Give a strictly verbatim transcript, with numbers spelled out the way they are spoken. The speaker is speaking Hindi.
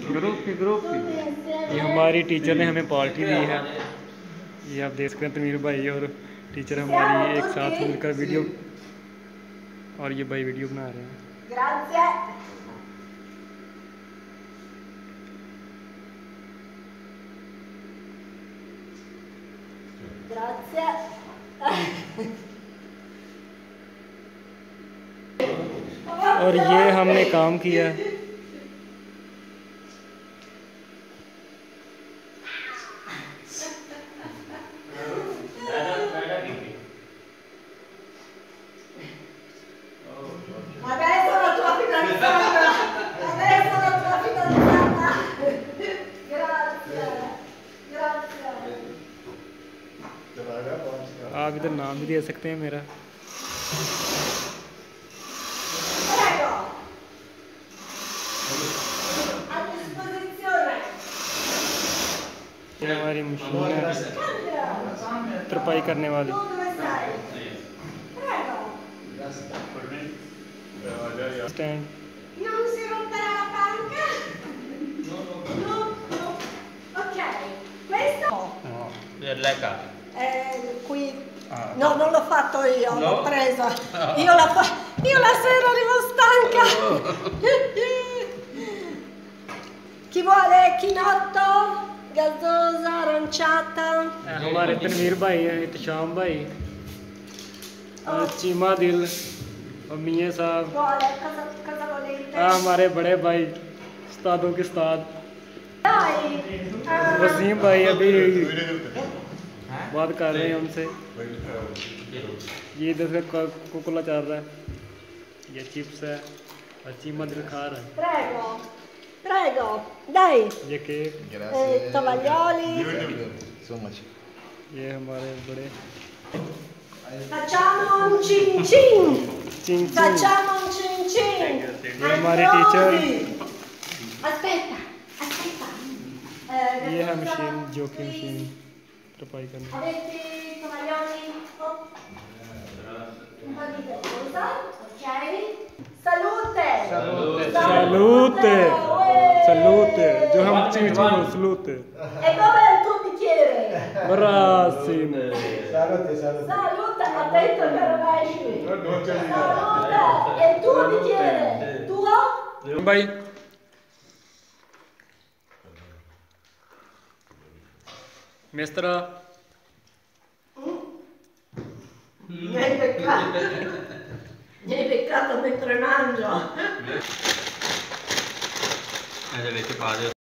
ग्रुप की ग्रुप की ये हमारी टीचर ने हमें पार्टी दी है। ये आप देख सकते हैं तमीर भाई और टीचर हमारी एक साथ मिलकर वीडियो, और ये भाई वीडियो बना रहे हैं। Grazie. और ये हमने काम किया। Adesso la tua fidanzata. Adesso la tua fidanzata. Grazie. Grazie. आप इधर नाम भी दे सकते हैं मेरा। Prego. A disposizione. ये हमारी मशीन है तरपाई करने वाली। Tu dove stai? Prego. Stand Non si romperà la panca? No, no. Ok. Questo? Lecca. Eh, qui. Ah. No, non l'ho fatto io, No? l'ho presa. Io la, fa- io la sera arrivo stanca. Chi vuole chinotto? Gazzosa, aranciata? हमारे तनवीर भाई हैं, इत्शाम भाई, और चीमा दिल और मियाँ साहब। Vuole, cosa, cosa volete? हाँ हमारे बड़े भाई उस्तादों के उस्ताद Dai! Ah, वसीम भाई अभी बात कर रहे हैं हमसे। ये इधर से कोको कोला चल रहा है, ये चिप्स है और चीमा दिल खा रहा है। prego, prego, dai! ये cake, Eh, tovaglioli. So much. ये हमारे बड़े Facciamo un cin cin! चिंग चिंग। Facciamo un cin cin! ये हमारे टीचर, Aspetta, aspetta. Eh, ये है Gazzosa, मशीन जो कि please. मशीन तरपाई करने। Avete i tovaglioli? Oh. Un po' di cosa, ok? Salute! सलूते सलूते जो हम चिंग चिंग सलूते E dov'è il tuo bicchiere? Brassimo Salute, salute. Salute, ha detto che non esci. Salute! E il tuo bicchiere? Tuo? भाई मिस्त्रा Mi hai beccato. Mi hai beccato mentre mangio. ऐसे लेके पा दे।